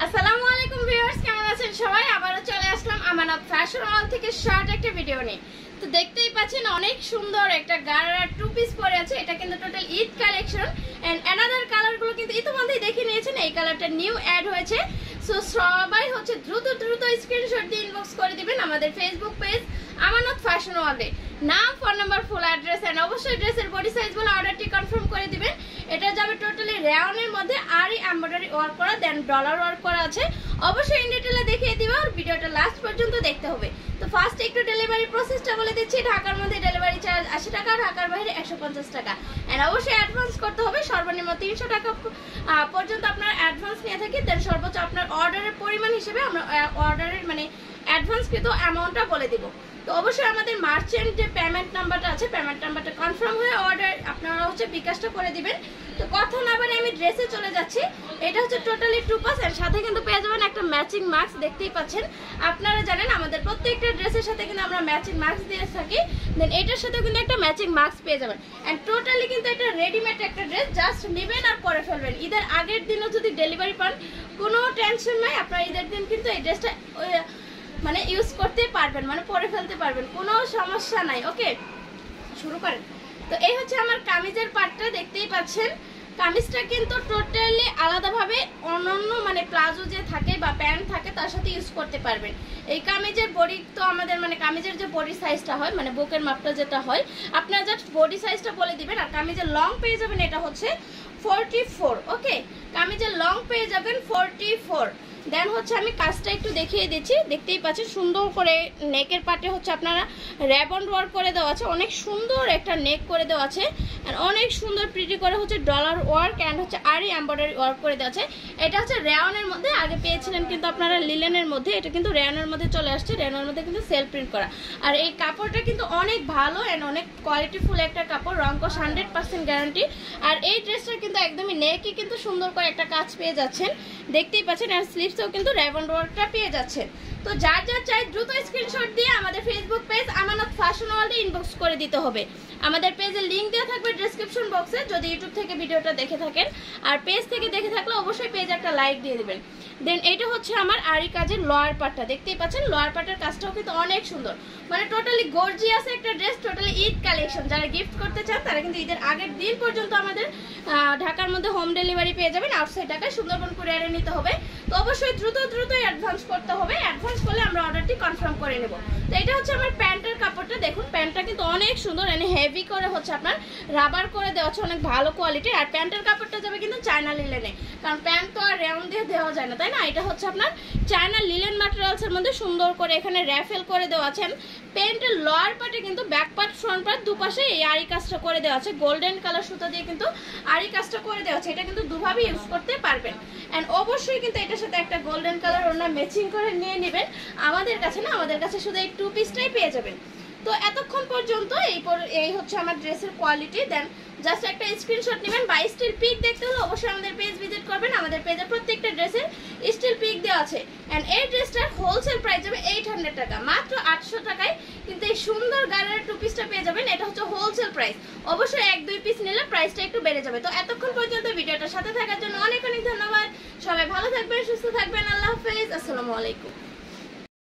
আসসালামু আলাইকুম ভিউয়ার্স, কেমন আছেন সবাই? আবারো চলে আসলাম আমানত ফ্যাশন ওয়াল থেকে শর্ট একটা ভিডিও নিয়ে। তো দেখতেই পাচ্ছেন অনেক সুন্দর একটা গারারা টু পিস পরে আছে। এটা কিন্তু total Eid collection and another কালারগুলো কিন্তু ইতিমধ্যেই দেখে নিয়েছেন। এই কালারটা নিউ অ্যাড হয়েছে। সো সবাই হচ্ছে দ্রুত স্ক্রিনশট দিয়ে ইনবক্স করে দিবেন আমাদের ফেসবুক পেজ আমানত ফ্যাশন ওয়ালে। নাম, phone number, full address and অবশ্যই ড্রেসের বডি সাইজ বলে অর্ডারটি কনফার্ম করে দিবেন। এটা যাবে টোটালি রেয়নের মধ্যে, আরই এমব্রয়ডারি ওয়ার্ক করা, দেন ডলার ওয়ার্ক করা আছে। অবশ্যই ইন ডিটেইলে দেখিয়ে দিব আর ভিডিওটা লাস্ট পর্যন্ত দেখতে হবে। তো ফার্স্ট একটু ডেলিভারি প্রসেসটা বলে দিচ্ছি। ঢাকার মধ্যে ডেলিভারি চার্জ 80 টাকা, ঢাকার বাইরে 150 টাকা। এন্ড অবশ্যই অ্যাডভান্স করতে হবে। সর্বনিম্ন 300 টাকা পর্যন্ত আপনার অ্যাডভান্স নিয়ে থাকি। দেন সর্বোচ্চ আপনার অর্ডারের পরিমাণ হিসেবে আমরা অর্ডারের মানে অ্যাডভান্স কৃত অ্যামাউন্টটা বলে দিব। তো অবশ্যই আমাদের মার্চেন্ট যে পেমেন্ট নাম্বারটা আছে, পেমেন্ট নাম্বারটা কনফার্ম হয়ে অর্ডার আপনারা হচ্ছে বিকাশটা করে দিবেন। তো কথা না বলে আমি ড্রেসে চলে যাচ্ছি। এটা হচ্ছে টোটালি 2% সাথে কিন্তু পেয়ে যাবেন একটা ম্যাচিং মাস্ক। দেখতেই পাচ্ছেন, আপনারা জানেন আমাদের প্রত্যেকটা ড্রেসের সাথে কিন্তু আমরা ম্যাচিং মাস্ক দিয়ে থাকি। দেন এটার সাথে কিন্তু একটা ম্যাচিং মাস্ক পেয়ে যাবেন। এন্ড টোটালি কিন্তু এটা রেডিমেড একটা ড্রেস, জাস্ট নেবেন আর পরে ফেলবেন। ঈদের আগের দিনও যদি ডেলিভারি পান কোনো টেনশন নাই, আপনারা ঈদের দিন কিন্তু এই ড্রেসটা মানে ইউজ করতে পারবেন, মানে পরে ফেলতে পারবেন, কোনো সমস্যা নাই। ওকে, শুরু করেন। তো এই হচ্ছে আমার কামিজের পার্টটা, দেখতেই পাচ্ছেন। কামিজটা কিন্তু টোটালি আলাদাভাবে অনন্য মানে প্লাজো যে থাকে বা প্যান্ট থাকে তার সাথে ইউজ করতে পারবেন। এই কামিজের বডি তো আমাদের মানে কামিজের যে বডি সাইজটা হয় মানে বুকের মাপটা যেটা হয়, আপনারা জাস্ট বডি সাইজটা বলে দিবেন। আর কামিজের লং পেয়ে যাবেন, এটা হচ্ছে 44। ওকে, কামিজের লং পেয়ে যাবেন 44। দেন হচ্ছে আমি কাজটা একটু দেখিয়ে দিচ্ছি। দেখতেই পাচ্ছেন সুন্দর করে নেকের পাটে হচ্ছে আপনারা র্যাবন ওয়ার্ক করে দেওয়া আছে। অনেক সুন্দর একটা নেক করে দেওয়া আছে। আর অনেক সুন্দর প্রিটি করে হচ্ছে ডলার ওয়ার্ক অ্যান্ড হচ্ছে আরই এমব্রয়ডারি ওয়ার্ক করে দেওয়া আছে। এটা হচ্ছে রেয়নের মধ্যে, আগে পেয়েছিলেন কিন্তু আপনারা লিলেনের মধ্যে, এটা কিন্তু রেয়নের মধ্যে চলে আসছে। রেয়নের মধ্যে কিন্তু সেলফ প্রিন্ট করা। আর এই কাপড়টা কিন্তু অনেক ভালো অ্যান্ড অনেক কোয়ালিটিফুল একটা কাপড়, রংকশ 100% গ্যারান্টি। আর এই ড্রেসটা কিন্তু একদমই নেকই কিন্তু সুন্দর করে একটা কাজ পেয়ে যাচ্ছেন, দেখতেই পাচ্ছেন। আর স্লিভসও কিন্তু র্যাবন ওয়ার্কটা পেয়ে যাচ্ছেন। তো যার চাই দ্রুত স্ক্রিনশট দিয়ে আমাদের ফেসবুক পেজ আমানত ফ্যাশন ওয়ার্ল্ডে ইনবক্স করে দিতে হবে। আমাদের পেজের লিংক দেওয়া থাকবে ডেসক্রিপশন বক্সে যদি ইউটিউব থেকে ভিডিওটা দেখে থাকেন। আর পেজ থেকে দেখে থাকলে অবশ্যই পেজে একটা লাইক দিয়ে দিবেন। দেন এটা হচ্ছে আমার আরি কাজের লোয়ার পার্টটা, দেখতেই পাচ্ছেন। লোয়ার পার্টের কাজটাও কিন্তু অনেক সুন্দর, মানে টোটালি গর্জিয়াস একটা ড্রেস, টোটালি ঈদ কালেকশন। যারা গিফট করতে চান তারা কিন্তু ঈদের আগের দিন পর্যন্ত আমাদের ঢাকার মধ্যে হোম ডেলিভারি পেয়ে যাবেন। আউটসাইড ঢাকায় সুন্দরবন কুরিয়ারে নিতে হবে। তো অবশ্যই দ্রুত অ্যাডভান্স করতে হবে। অ্যাডভান্স করলে আমরা অর্ডারটি কনফার্ম করে নেব। তো এটা হচ্ছে আমার প্যান্টের কাপড়টা, দেখুন প্যান্টটা কিন্তু অনেক সুন্দর, এনে হেভি করে হচ্ছে আপনার রাবার করে দেওয়া আছে, অনেক ভালো কোয়ালিটির। আর প্যান্টের কাপড়টা যাবে কিন্তু চায়না লিলেনে, কারণ প্যান্ট তো আর রেয়ন দিয়ে দেওয়া যায় না, তাই না? এটা হচ্ছে আপনার চায়না লিলেন ম্যাটেরিয়ালসের মধ্যে সুন্দর করে এখানে র্যাফেল করে দেওয়া আছে। প্যান্টের লোয়ার পার্টে কিন্তু ব্যাক পার্ট ফ্রন্ট পার্ট দুপাশে এই আরি কাজটা করে দেওয়া আছে। গোল্ডেন কালার সুতা দিয়ে কিন্তু আরি কাজটা করে দেওয়া আছে। এটা কিন্তু দুভাবে ইউজ করতে পারবেন। এন্ড অবশ্যই কিন্তু এটার সাথে একটা গোল্ডেন কালার ওনা ম্যাচিং করে নিয়ে নেবেন। আমাদের কাছে না, আমাদের কাছে শুধু এই টু পিসটাই পেয়ে যাবেন। তো এতক্ষণ পর্যন্ত এই হচ্ছে আমার ড্রেসের কোয়ালিটি। দেন জাস্ট একটা স্ক্রিনশট নেবেন বা স্টিল পিক দেখতে হলে অবশ্যই আমাদের পেজ ভিজিট করবেন। আমাদের পেজে প্রত্যেকটা ড্রেসের স্টিল পিক দেওয়া আছে। এন্ড এই ড্রেসটার হোলসেল প্রাইস যাবে 800 টাকা, মাত্র 800 টাকায় কিন্তু এই সুন্দর গাড়ার টু পিসটা পেয়ে যাবেন। এটা হচ্ছে হোলসেল প্রাইস। অবশ্যই 1-2 পিস নিলে প্রাইসটা একটু বেড়ে যাবে। তো এতক্ষণ পর্যন্ত ভিডিওটার সাথে থাকার জন্য অনেক ধন্যবাদ। সবাই ভালো থাকবেন, সুস্থ থাকবেন। আল্লাহ হাফেজ, আসসালামু আলাইকুম।